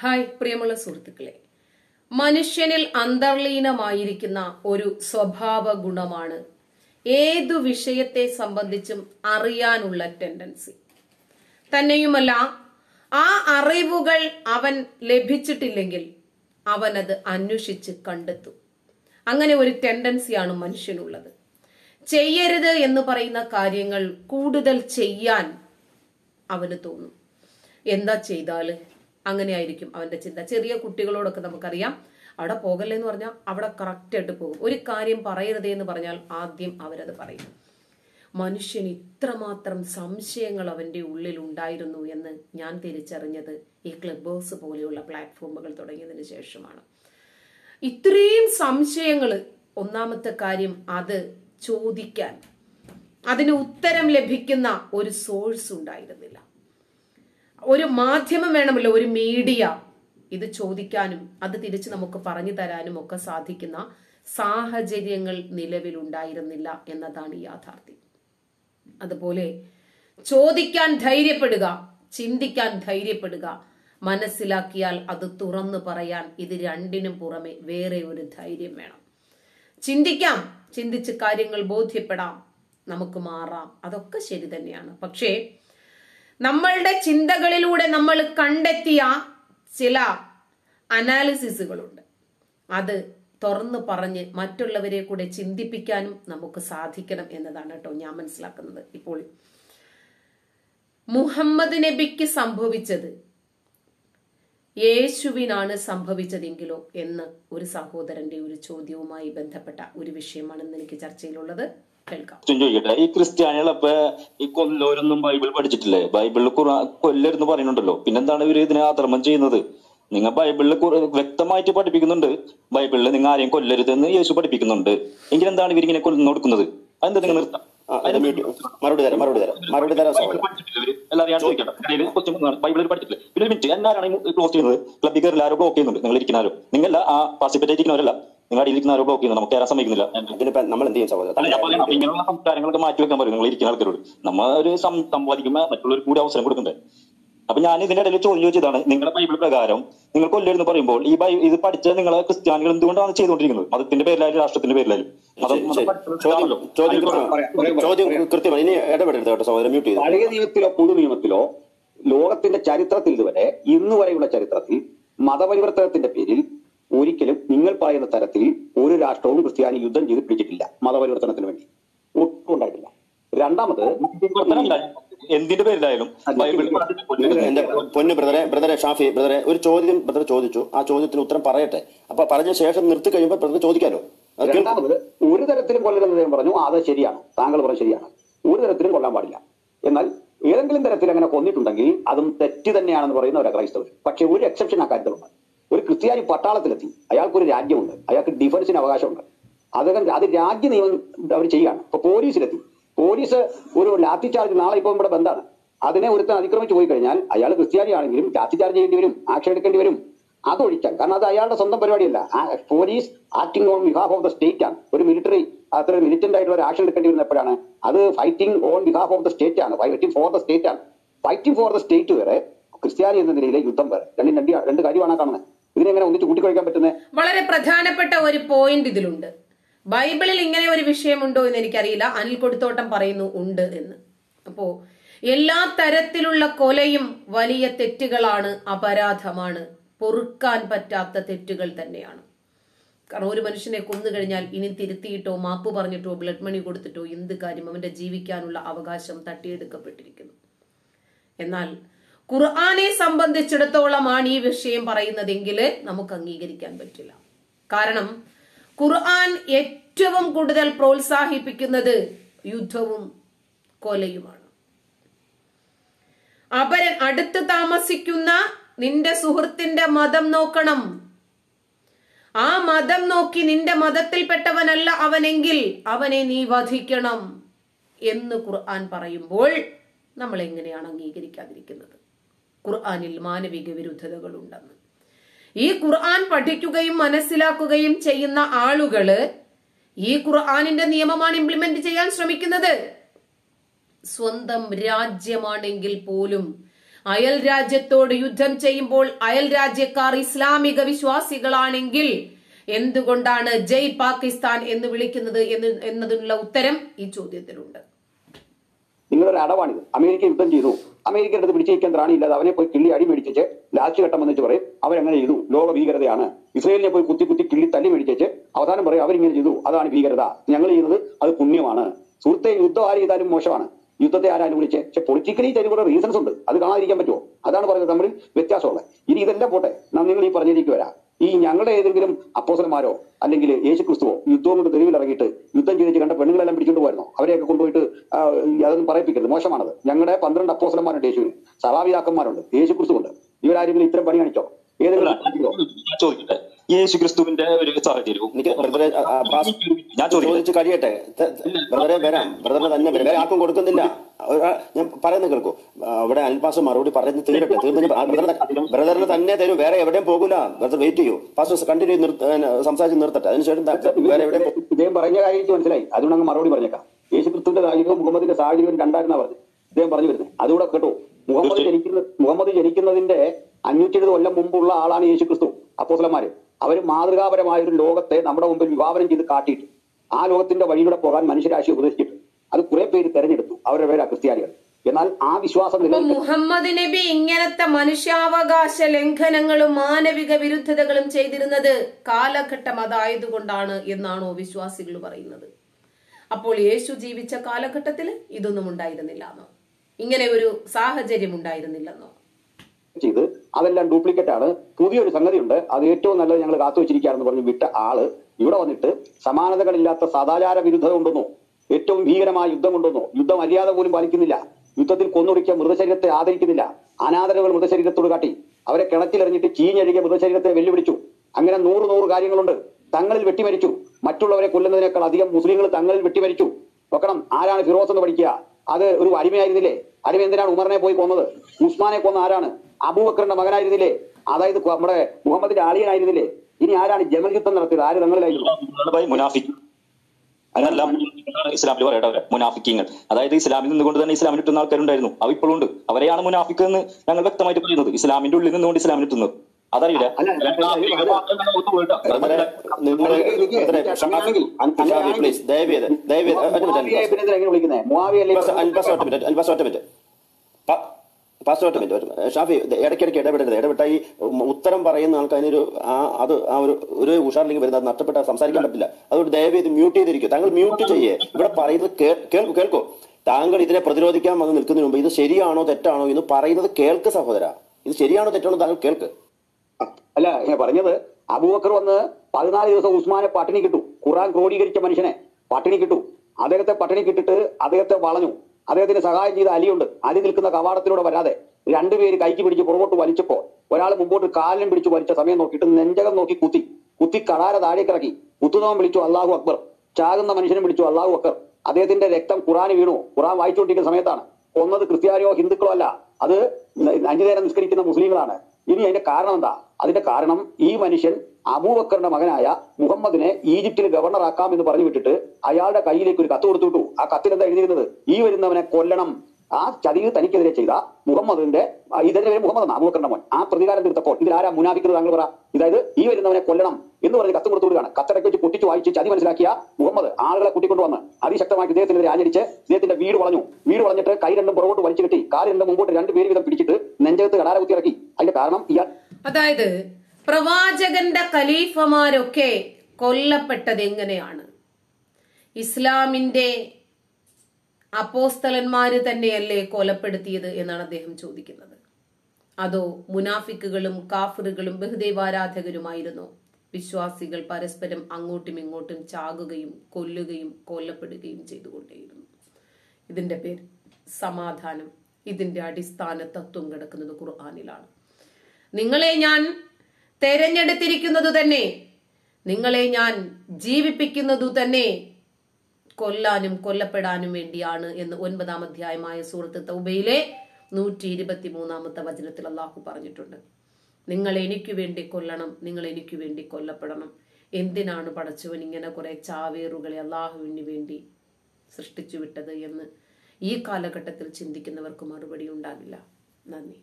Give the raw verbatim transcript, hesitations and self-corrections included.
Hi പ്രിയമുള്ള സുഹൃത്തുക്കളെ, മനുഷ്യനിൽ അന്തർലീനമായിരിക്കുന്ന ഒരു സ്വഭാവ ഗുണമാണ് ഏതു വിഷയത്തെ സംബന്ധിച്ചും അറിയാനുള്ള ടെൻഡൻസി. തന്നെയുമല്ല, ആ അറിവുകൾ അവൻ ലഭിച്ചിട്ടില്ലെങ്കിൽ അവനത് അന്വേഷിച്ച് കണ്ടെത്തും. അങ്ങനെ ഒരു ടെൻഡൻസിയാണ് മനുഷ്യനുള്ളത്. ചെയ്യരുത് എന്ന് പറയുന്ന കാര്യങ്ങൾ കൂടുതൽ ചെയ്യാൻ അവന് തോന്നും. എന്താ ചെയ്താല് അങ്ങനെയായിരിക്കും അവന്റെ ചിന്ത. ചെറിയ കുട്ടികളോടൊക്കെ നമുക്കറിയാം, അവിടെ പോകല്ലേ എന്ന് പറഞ്ഞാൽ അവിടെ കറക്റ്റ് ആയിട്ട് പോകും. ഒരു കാര്യം പറയരുതേ എന്ന് പറഞ്ഞാൽ ആദ്യം അവരത് പറയും. മനുഷ്യൻ ഇത്രമാത്രം സംശയങ്ങൾ അവന്റെ ഉള്ളിൽ ഉണ്ടായിരുന്നു എന്ന് ഞാൻ തിരിച്ചറിഞ്ഞത് ഈ ക്ലബ് ഹൗസ് പോലെയുള്ള പ്ലാറ്റ്ഫോമുകൾ തുടങ്ങിയതിന് ശേഷമാണ്. ഇത്രയും സംശയങ്ങൾ, ഒന്നാമത്തെ കാര്യം അത് ചോദിക്കാൻ, അതിന് ഉത്തരം ലഭിക്കുന്ന ഒരു സോഴ്സ് ഉണ്ടായിരുന്നില്ല. ഒരു മാധ്യമം വേണമല്ലോ, ഒരു മീഡിയ. ഇത് ചോദിക്കാനും അത് തിരിച്ച് നമുക്ക് പറഞ്ഞു തരാനും ഒക്കെ സാധിക്കുന്ന സാഹചര്യങ്ങൾ നിലവിലുണ്ടായിരുന്നില്ല എന്നതാണ് യാഥാർത്ഥ്യം. അതുപോലെ ചോദിക്കാൻ ധൈര്യപ്പെടുക, ചിന്തിക്കാൻ ധൈര്യപ്പെടുക, മനസ്സിലാക്കിയാൽ അത് തുറന്നു പറയാൻ ഇത് രണ്ടിനും പുറമെ വേറെ ഒരു ധൈര്യം വേണം. ചിന്തിക്കാം, ചിന്തിച്ച് കാര്യങ്ങൾ ബോധ്യപ്പെടാം, നമുക്ക് മാറാം, അതൊക്കെ ശരി തന്നെയാണ്. പക്ഷേ നമ്മളുടെ ചിന്തകളിലൂടെ നമ്മൾ കണ്ടെത്തിയ ചില അനാലിസിസുകളുണ്ട്. അത് തുറന്നു പറഞ്ഞ് മറ്റുള്ളവരെ കൂടെ ചിന്തിപ്പിക്കാനും നമുക്ക് സാധിക്കണം എന്നതാണ് കേട്ടോ ഞാൻ മനസ്സിലാക്കുന്നത്. ഇപ്പോൾ മുഹമ്മദ് നബിക്ക് സംഭവിച്ചത് യേശുവിനാണ് സംഭവിച്ചതെങ്കിലോ എന്ന് ഒരു സഹോദരന്റെ ഒരു ചോദ്യവുമായി ബന്ധപ്പെട്ട ഒരു വിഷയമാണെന്ന് എനിക്ക് ചർച്ചയിലുള്ളത്. ചോദിക്കട്ടെ, ഈ ക്രിസ്ത്യാനികളപ്പോ ഈ കൊല്ലോരൊന്നും ബൈബിൾ പഠിച്ചിട്ടില്ലേ? ബൈബിളിൽ കൊല്ലരുന്ന് പറയുന്നുണ്ടല്ലോ, പിന്നെന്താണ് ഇവര് ഇതിനെ ആക്രമണം ചെയ്യുന്നത്? നിങ്ങൾ ബൈബിളിൽ വ്യക്തമായിട്ട് പഠിപ്പിക്കുന്നുണ്ട്, ബൈബിളിൽ നിങ്ങൾ ആരെയും കൊല്ലരുതെന്ന് യേശു പഠിപ്പിക്കുന്നുണ്ട്. എങ്കിൽ എന്താണ് ഇവരിങ്ങനെ കൊല്ലു കൊടുക്കുന്നത്? അതെന്താ നിങ്ങൾ നിർത്താം? മറുപടി തരാം മറുപടി തരാം മറുപടി തരാം എല്ലാവരും ഞാൻ ചോദിക്കട്ടെ, ബൈബിളിൽ പഠിച്ചിട്ടില്ല. പിന്നെ മിനിറ്റ്, എന്നാരാണ് ക്ലോസ് ചെയ്യുന്നത്? ക്ലബിൽ കയറി ആരോ ബ്ലോക്ക് ചെയ്യുന്നുണ്ട്. നിങ്ങൾ ഇരിക്കുന്നാരോ, നിങ്ങളല്ല ആ പാർട്ടിസിപ്പേറ്റ് ഇരിക്കുന്നവരല്ല, നിങ്ങൾ അടിയിരിക്കുന്ന ആരോ ബ്ലോക്ക് ചെയ്യുന്നത്, നമുക്ക് കയറാൻ സമ്മതിക്കുന്നില്ല. നമ്മൾ എന്ത് ചെയ്യും സഹോദരൻ? ഇങ്ങനെയുള്ള സംസ്കാരങ്ങളൊക്കെ മാറ്റി വെക്കാൻ പറയും നിങ്ങൾ ഇരിക്കുന്ന ആൾക്കാരോട്. നമ്മൾ ഒരു സംവാദിക്കുമ്പോൾ മറ്റുള്ളവർ കൂടി അവസരം കൊടുക്കണ്ടേ? അപ്പൊ ഞാൻ ഇതിന്റെ ഇടയിൽ ചോദ്യം ചോദിച്ചതാണ്, നിങ്ങളുടെ ബൈബിൾ പ്രകാരം നിങ്ങൾ കൊല്ലരുന്ന് പറയുമ്പോൾ ഈ ബൈ ഇത് പഠിച്ച നിങ്ങളെ ക്രിസ്ത്യാനികൾ എന്തുകൊണ്ടാണ് ചെയ്തുകൊണ്ടിരിക്കുന്നത്? മതത്തിന്റെ പേരിലായാലും രാഷ്ട്രത്തിന്റെ പേരിലായാലും. പഴയ നിയമത്തിലോ പുതു നിയമത്തിലോ ലോകത്തിന്റെ ചരിത്രത്തിൽ ഇതുവരെ ഇന്ന് വരെയുള്ള ചരിത്രത്തിൽ മതപരിവർത്തനത്തിന്റെ പേരിൽ ഒരിക്കലും നിങ്ങൾ പറയുന്ന തരത്തിൽ ഒരു രാഷ്ട്രവും ക്രിസ്ത്യാനി യുദ്ധം ചെയ്ത് പിടിച്ചിട്ടില്ല. മതപരിവർത്തനത്തിന് വേണ്ടി ഒട്ടും ഉണ്ടായിട്ടില്ല. രണ്ടാമത്, എന്തിന്റെ പേരിലായാലും എന്റെ പൊന്നു ബ്രദറെ ബ്രദറെ ഷാഫി ബ്രദറെ ഒരു ചോദ്യം ബ്രദർ ചോദിച്ചു, ആ ചോദ്യത്തിന് ഉത്തരം പറയട്ടെ. അപ്പൊ പറഞ്ഞ ശേഷം നിർത്തി കഴിയുമ്പോൾ ബ്രദർ ചോദിക്കാലോ. രണ്ടാമത്, ഒരു തരത്തിലും കൊല്ലരുതെന്ന് ഞാൻ പറഞ്ഞു. അത് ശരിയാണ്, താങ്കൾ പറഞ്ഞ ശരിയാണ്, ഒരു തരത്തിലും കൊല്ലാൻ പാടില്ല. എന്നാൽ ഏതെങ്കിലും തരത്തിൽ അങ്ങനെ കൊന്നിട്ടുണ്ടെങ്കിൽ അതും തെറ്റ് തന്നെയാണെന്ന് പറയുന്ന ഒരു ക്രൈസ്തവർ. പക്ഷെ ഒരു എക്സെപ്ഷൻ ആ കാര്യത്തിലുണ്ട്. ഒരു ക്രിസ്ത്യാനി പട്ടാളത്തിലെത്തി, അയാൾക്കൊരു രാജ്യമുണ്ട്, അയാൾക്ക് ഡിഫൻസിന് അവകാശമുണ്ട്. അദ്ദേഹം അത് രാജ്യ നിയമം അവർ ചെയ്യുകയാണ്. ഇപ്പൊ പോലീസിലെത്തി, പോലീസ് ഒരു ലാത്തി ചാർജ്, നാളെ ഇപ്പോൾ ഇവിടെ ബന്ധാണ്, അതിനെ ഒരുത്തൻ അതിക്രമിച്ച് പോയി കഴിഞ്ഞാൽ അയാൾ ക്രിസ്ത്യാനിയാണെങ്കിലും ലാത്തി ചാർജ് ചെയ്യേണ്ടി വരും, ആക്ഷൻ എടുക്കേണ്ടി വരും. അതൊഴിച്ചാൽ, കാരണം അത് അയാളുടെ സ്വന്തം പരിപാടിയല്ല. Police acting on behalf of the state ആണ്. ഒരു മിലിറ്ററി അത്ര മിലിറ്റന്റ് ആയിട്ടുള്ള ഒരു ആക്ഷൻ എടുക്കേണ്ടി വരുന്ന എപ്പോഴാണ്? അത് fighting on behalf of the state ആണ്, ഫൈറ്റിംഗ് ഫോർ ദ സ്റ്റേറ്റ് ആണ്. ഫൈറ്റിംഗ് ഫോർ ദ സ്റ്റേറ്റ് വേറെ, ക്രിസ്ത്യാനി എന്ന നിലയിലെ യുദ്ധം വേറെ. രണ്ടും രണ്ട് രണ്ട് കാര്യമാണ് കാണുന്നത്. ഇതിനെങ്ങനെ ഒന്നിച്ച് കൂട്ടിക്കുഴയ്ക്കാൻ പറ്റുന്നത്? വളരെ പ്രധാനപ്പെട്ട ഒരു പോയിന്റ് ഇതിലുണ്ട്. ബൈബിളിൽ ഇങ്ങനെ ഒരു വിഷയമുണ്ടോ എന്ന് എനിക്കറിയില്ല. അനിൽ കൊടുത്തോട്ടം പറയുന്നു ഉണ്ട് എന്ന്. അപ്പോ എല്ലാ തരത്തിലുള്ള കൊലയും വലിയ തെറ്റുകളാണ്, അപരാധമാണ്, പൊറുക്കാൻ പറ്റാത്ത തെറ്റുകൾ തന്നെയാണ്. കാരണം ഒരു മനുഷ്യനെ കൊന്നു കഴിഞ്ഞാൽ ഇനി തിരുത്തിയിട്ടോ മാപ്പ് പറഞ്ഞിട്ടോ ബ്ലഡ് മണി കൊടുത്തിട്ടോ എന്ത് കാര്യം? അവന്റെ ജീവിക്കാനുള്ള അവകാശം തട്ടിയെടുക്കപ്പെട്ടിരിക്കുന്നു. എന്നാൽ ഖുർആനെ സംബന്ധിച്ചിടത്തോളമാണ് ഈ വിഷയം പറയുന്നതെങ്കിൽ നമുക്ക് അംഗീകരിക്കാൻ പറ്റില്ല. കാരണം ഖുർആൻ ഏറ്റവും കൂടുതൽ പ്രോത്സാഹിപ്പിക്കുന്നത് യുദ്ധവും കൊലയുമാണ്. അപരൻ അടുത്ത് താമസിക്കുന്ന നിന്റെ സുഹൃത്തിന്റെ മതം നോക്കണം. ആ മതം നോക്കി നിന്റെ മതത്തിൽപ്പെട്ടവനല്ല അവനെങ്കിൽ അവനെ നീ വധിക്കണം എന്ന് ഖുർആൻ പറയുമ്പോൾ നമ്മൾ എങ്ങനെയാണ് അംഗീകരിക്കാതിരിക്കുന്നത്? ഖുർആനിൽ മാനവിക വിരുദ്ധതകൾ ഉണ്ടെന്ന്. ഈ ഖുർആൻ പഠിക്കുകയും മനസ്സിലാക്കുകയും ചെയ്യുന്ന ആളുകള് ഈ ഖുർആനിന്റെ നിയമമാണ് ഇംപ്ലിമെന്റ് ചെയ്യാൻ ശ്രമിക്കുന്നത്. സ്വന്തം രാജ്യമാണെങ്കിൽ പോലും അയൽ രാജ്യത്തോട് യുദ്ധം ചെയ്യുമ്പോൾ അയൽ രാജ്യക്കാർ ഇസ്ലാമിക വിശ്വാസികളാണെങ്കിൽ എന്തുകൊണ്ടാണ് ജയ് പാകിസ്ഥാൻ എന്ന് വിളിക്കുന്നത് എന്ന് എന്നതിനുള്ള ഉത്തരം ഈ ചോദ്യത്തിലുണ്ട്. നിങ്ങളൊരു അടവാണിത്. അമേരിക്ക യുദ്ധം ചെയ്തു, അമേരിക്കയുടെ അടുത്ത് പിടിച്ചിരിക്കാൻ ത്രാണിയില്ലാതെ അവനെ പോയി കിള്ളി അടി മേടിച്ചേച്ച് ലാസ്റ്റ് ഘട്ടം വന്നിട്ട് പറയും അവരങ്ങനെ ചെയ്തു, ലോക ഭീകരതയാണ്. ഇസ്രയേലിനെ പോയി കുത്തി കുത്തി കിള്ളി തല്ലി മേടിച്ചേച്ച് അവസാനം പറയും അവരിങ്ങനെ ചെയ്തു, അതാണ് ഭീകരത, ഞങ്ങൾ ചെയ്യുന്നത് അത് പുണ്യമാണ്. സുഹൃത്തെ, യുദ്ധം ആര് ചെയ്താലും മോശമാണ്, യുദ്ധത്തെ ആരാലും വിളിച്ചേ. പക്ഷെ പൊളിറ്റിക്കലി ഇതിന് കുറെ റീസൺസ് ഉണ്ട്, അത് കാണാതിരിക്കാൻ പറ്റുമോ? അതാണ് പറയുന്നത് തമ്മിൽ വ്യത്യാസമുള്ളത്. ഇനി ഇതെല്ലാം പോട്ടെ, നാം നിങ്ങൾ ഈ പറഞ്ഞിരിക്കും വരാം, ഈ ഞങ്ങളുടെ ഏതെങ്കിലും അപ്പോസ്തലന്മാരോ അല്ലെങ്കിൽ യേശു ക്രിസ്തുവോ യുദ്ധവും കൊണ്ട് തെരുവിൽ ഇറങ്ങിയിട്ട് യുദ്ധം ചെയ്തിട്ട് കണ്ട പെണ്ണുങ്ങളെല്ലാം പിടിച്ചുകൊണ്ട് പോയിരുന്നോ? അവരെയൊക്കെ കൊണ്ടുപോയിട്ട് അതൊന്നും പറയിപ്പിക്കരുത്, മോശമാണത്. ഞങ്ങളുടെ പന്ത്രണ്ട് അപ്പോസ്തലന്മാരുണ്ട്, യേശുവിന് സഭാപിതാക്കന്മാരുണ്ട്, യേശു ക്രിസ്തുവുണ്ട്. ഇവരാരെങ്കിലും ഇത്തരം പണി കാണിച്ചോ? ചോദിക്കട്ടെ, യേശു ക്രിസ്തുവിന്റെ ഒരു സാഹചര്യവും ഞാൻ ചോദിച്ചു കഴിയട്ടെ. ബ്രദറെ വരാം, ബ്രദറിന് തന്നെ വരാം, വേറെ ആർക്കും കൊടുക്കുന്നില്ല. ഞാൻ പറയുന്നത് കേൾക്കൂ, അവിടെ അൽപാസ് മറുപടി പറയുന്നത് തീരട്ടെ. തീർന്നു ബ്രദറിന് തന്നെ തരൂ, വേറെ എവിടെയും പോകൂല. ബ്രദർ വെയിറ്റ് ചെയ്യൂ, പാസ്റ്റർ കണ്ടിന്യൂ സംസാരിച്ച് നിർത്തട്ടെ, അതിനുശേഷം വേറെ എവിടെയും. ഇദ്ദേഹം പറഞ്ഞ കാര്യം മനസ്സിലായി, അതുകൊണ്ട് അങ്ങ് മറുപടി പറഞ്ഞേക്കാം. യേശു ക്രിസ്തുവിന്റെ സാഹചര്യവും മുഹമ്മദിന്റെ സാഹചര്യവും രണ്ടായിരുന്നാ പറഞ്ഞു ഇദ്ദേഹം പറഞ്ഞു വരുന്നത്. അതുകൂടെ കേട്ടോ, മുഹമ്മദ് ജനിക്കുന്ന മുഹമ്മദ് ജനിക്കുന്നതിന്റെ അഞ്ഞൂറ്റി എഴുപത് കൊല്ലം മുമ്പുള്ള ആളാണ് യേശു ക്രിസ്തു. അപ്പോസ്തലന്മാര് അവർ മാതൃകാപരമായ ഒരു ലോകത്തെ നമ്മുടെ മുമ്പിൽ വിഭാവനം ചെയ്ത് കാട്ടിയിട്ട് ആ ലോകത്തിന്റെ വഴിയിലൂടെ പോകാൻ മനുഷ്യരാശി ഉപദേശിച്ചിട്ട് അത് കുറെ പേര് തെരഞ്ഞെടുത്തു, അവരുടെ പേരാ ക്രിസ്ത്യാനികൾ. എന്നാൽ ആ വിശ്വാസം മുഹമ്മദ് നബി ഇങ്ങനത്തെ മനുഷ്യാവകാശ ലംഘനങ്ങളും മാനവിക വിരുദ്ധതകളും ചെയ്തിരുന്നത് കാലഘട്ടം അതായതുകൊണ്ടാണ് എന്നാണോ വിശ്വാസികൾ പറയുന്നത്? അപ്പോൾ യേശു ജീവിച്ച കാലഘട്ടത്തിൽ ഇതൊന്നും ഉണ്ടായിരുന്നില്ല എന്നോ, ഇങ്ങനെ ഒരു സാഹചര്യം ഉണ്ടായിരുന്നില്ലെന്നോ? ചെയ്ത് അതെല്ലാം ഡ്യൂപ്ലിക്കേറ്റ് ആണ്, പുതിയൊരു സംഗതി ഉണ്ട്, അത് ഏറ്റവും നല്ലത് ഞങ്ങൾ കാത്തു വെച്ചിരിക്കുകയാണെന്ന് പറഞ്ഞ് വിട്ട ആള് ഇവിടെ വന്നിട്ട് സമാനതകളില്ലാത്ത സദാചാര വിരുദ്ധത കൊണ്ടുവന്നു, ഏറ്റവും ഭീകരമായ യുദ്ധം കൊണ്ടുവന്നു, യുദ്ധം മര്യാദ പോലും പാലിക്കുന്നില്ല, യുദ്ധത്തിൽ കൊന്നൊടുക്കിയ മൃതശരീരത്തെ ആദരിക്കുന്നില്ല, അനാദരവുകൾ മൃതശരീരത്തോട് കാട്ടി, അവരെ കിണറ്റിലെറിഞ്ഞിട്ട് ചീഞ്ഞഴുകിയ മൃതശരീരത്തെ വെല്ലുവിളിച്ചു. അങ്ങനെ നൂറ് നൂറ് കാര്യങ്ങളുണ്ട്. തങ്ങളിൽ വെട്ടിമരിച്ചു, മറ്റുള്ളവരെ കൊല്ലുന്നതിനേക്കാൾ അധികം മുസ്ലിങ്ങൾ തങ്ങളിൽ വെട്ടിമരിച്ചു. നോക്കണം, ആരാണ് ഫിറോസ് എന്ന് പഠിക്കുക, അത് ഒരു അടിമയായിരുന്നില്ലേ? അടിമ എന്തിനാണ് ഉമറിനെ പോയി കൊന്നത്? ഉസ്മാനെ കൊന്ന ആരാണ്? അബൂബക്കറിന്റെ മകനായിരുന്നില്ലേ? അതായത് നമ്മുടെ മുഹമ്മദിന്റെ ആളിയനായിരുന്നില്ലേ? ഇനി ആരാണ് ജമൽ യുദ്ധം നടത്തിയത്? ആര് തങ്ങളിലായിരുന്നു? മുനാഫിക്. അതെല്ലാം ഇസ്ലാമിൽ പറയട്ടെ, മുനാഫിക്കങ്ങൾ. അതായത് ഇസ്ലാമിൽ നിന്നുകൊണ്ട് തന്നെ ഇസ്ലാമിൽ ഇട്ടുന്ന ആൾക്കാരുണ്ടായിരുന്നു, അവ ഇപ്പോഴും ഉണ്ട്. അവരെയാണ് മുനാഫിക്ക് എന്ന് ഞങ്ങൾ വ്യക്തമായിട്ട് പറയുന്നത്. ഇസ്ലാമിന്റെ ഉള്ളിൽ നിന്നുകൊണ്ട് ഇസ്ലാമിൽ ഇട്ടുന്നത് അതറിയില്ല. ഷാഫി ഇടയ്ക്കിടയ്ക്ക് ഇടപെടരുത്. ഇടപെട്ട ഈ ഉത്തരം പറയുന്ന ആൾക്ക് അതിനൊരു അത് ആ ഒരു ഒരു ഉഷാറിലേക്ക് വരുന്നത്, അത് നഷ്ടപ്പെട്ട സംസാരിക്കാൻ പറ്റില്ല. അതുകൊണ്ട് ദയവ് ഇത് മ്യൂട്ട് ചെയ്തിരിക്കും. താങ്കൾ മ്യൂട്ട് ചെയ്യേ. ഇവിടെ പറയുന്നത് കേൾക്കൂ കേൾക്കൂ താങ്കൾ ഇതിനെ പ്രതിരോധിക്കാൻ വന്ന് നിൽക്കുന്നതിന് മുമ്പ് ഇത് ശരിയാണോ തെറ്റാണോ എന്ന് പറയുന്നത് കേൾക്ക് സഹോദര. ഇത് ശരിയാണോ തെറ്റാണോ താങ്കൾ കേൾക്ക്. അല്ല, ഞാൻ പറഞ്ഞത് അബൂബക്കർ വന്ന് പതിനാല് ദിവസം ഉസ്മാനെ പട്ടിണി കിട്ടു. ഖുർആൻ ക്രോഡീകരിച്ച മനുഷ്യനെ പട്ടിണി കിട്ടു. അദ്ദേഹത്തെ പട്ടിണി കിട്ടിട്ട് അദ്ദേഹത്തെ വളഞ്ഞു. അദ്ദേഹത്തിന് സഹായം ചെയ്ത അലിയുണ്ട്. അലി നിൽക്കുന്ന കവാടത്തിലൂടെ വരാതെ രണ്ടുപേര് കൈക്ക് പിടിച്ച് പുറകോട്ട് വലിച്ചപ്പോ ഒരാൾ മുമ്പോട്ട് കാലിനും പിടിച്ച് വലിച്ച സമയം നോക്കിയിട്ട് നെഞ്ചകം നോക്കി കുത്തി കുത്തി കടാര താഴേക്കിറക്കി. കുത്തുന്നവൻ വിളിച്ചു അല്ലാഹു അക്ബർ, ചാകുന്ന മനുഷ്യനും വിളിച്ചു അല്ലാഹു അക്ബർ. അദ്ദേഹത്തിന്റെ രക്തം ഖുറാന് വീണു. ഖുറാൻ വായിച്ചുകൊണ്ടിരിക്കുന്ന സമയത്താണ്. കൊന്നത് ക്രിസ്ത്യാനിയോ ഹിന്ദുക്കളോ അല്ല, അത് അഞ്ചു നേരം നിസ്കരിക്കുന്ന മുസ്ലിങ്ങളാണ്. ഇനി അതിന്റെ കാരണം എന്താ? അതിന്റെ കാരണം ഈ മനുഷ്യൻ അബൂബക്കറിന്റെ മകനായ മുഹമ്മദിനെ ഈജിപ്തിൽ ഗവർണറാക്കാം എന്ന് പറഞ്ഞു വിട്ടിട്ട് അയാളുടെ കയ്യിലേക്ക് ഒരു കത്ത് കൊടുത്തു വിട്ടു. ആ കത്തിൽ എന്താ എഴുതിയിരുന്നത്? ഈ വരുന്നവനെ കൊല്ലണം. ആ ചതിവ് തനിക്കെതിരെ ചെയ്ത മുഹമ്മദിന്റെ ഇതിന്റെ പേര് മുഹമ്മദ് ആണ്, അബൂബക്കറിന്റെ മോൻ. ആ പ്രതികാരം തീർത്തപ്പോൾ ഇതിൽ ആരാ മുനാഫിക്കുന്നത്? താങ്കൾ പറ. ഇതായത് ഈ വരുന്നവനെ കൊല്ലണം എന്ന് പറഞ്ഞ് കത്ത് കൊടുത്തു വിടുകയാണ്. കത്തിടയ്ക്ക് വെച്ച് പൊട്ടിച്ച് വായിച്ച് ചതി മനസ്സിലാക്കിയ മുഹമ്മദ് ആളുകളെ കൂട്ടിക്കൊണ്ടുവന്ന് അതിശക്തമായിട്ട് ഇദ്ദേഹത്തിനെതിരെ ആചരിച്ച് ഇദ്ദേഹത്തിന്റെ വീട് വളഞ്ഞു. വീട് വളഞ്ഞിട്ട് കൈ രണ്ടും പുറകോട്ട് വലിച്ചു കെട്ടി കാല് രണ്ടും മുമ്പോട്ട് രണ്ട് പേര് വീതം പിടിച്ചിട്ട് നെഞ്ചകത്ത് കടാര കുത്തി ഇറക്കി. അതിന്റെ കാരണം ഇയാൾ, അതായത് പ്രവാചകന്റെ ഖലീഫമാരൊക്കെ കൊല്ലപ്പെട്ടത് എങ്ങനെയാണ്? ഇസ്ലാമിന്റെ അപ്പോസ്തലന്മാര് തന്നെയല്ലേ കൊലപ്പെടുത്തിയത് എന്നാണ് അദ്ദേഹം ചോദിക്കുന്നത്. അതോ മുനാഫിക്കുകളും കാഫിറുകളും ബഹുദൈവാരാധകരുമായിരുന്നോ? വിശ്വാസികൾ പരസ്പരം അങ്ങോട്ടും ഇങ്ങോട്ടും ചാകുകയും കൊല്ലുകയും കൊല്ലപ്പെടുകയും ചെയ്തുകൊണ്ടേയിരുന്നു. ഇതിന്റെ പേര് സമാധാനം. ഇതിന്റെ അടിസ്ഥാന തത്വം കിടക്കുന്നത് ഖുർആനിലാണ്. നിങ്ങളെ ഞാൻ തെരഞ്ഞെടുത്തിരിക്കുന്നതു തന്നെ, നിങ്ങളെ ഞാൻ ജീവിപ്പിക്കുന്നതു തന്നെ കൊല്ലാനും കൊല്ലപ്പെടാനും വേണ്ടിയാണ് എന്ന് ഒൻപതാം അധ്യായമായ സൂറത്ത് തൗബയിലെ നൂറ്റി ഇരുപത്തി മൂന്നാമത്തെ വചനത്തിൽ അള്ളാഹു പറഞ്ഞിട്ടുണ്ട്. നിങ്ങൾ എനിക്ക് വേണ്ടി കൊല്ലണം, നിങ്ങൾ എനിക്ക് വേണ്ടി കൊല്ലപ്പെടണം. എന്തിനാണ് പടച്ചവൻ ഇങ്ങനെ കുറെ ചാവേറുകളെ അള്ളാഹുവിന് വേണ്ടി സൃഷ്ടിച്ചു വിട്ടത് എന്ന് ഈ കാലഘട്ടത്തിൽ ചിന്തിക്കുന്നവർക്ക് മറുപടി ഉണ്ടാകില്ല. നന്ദി.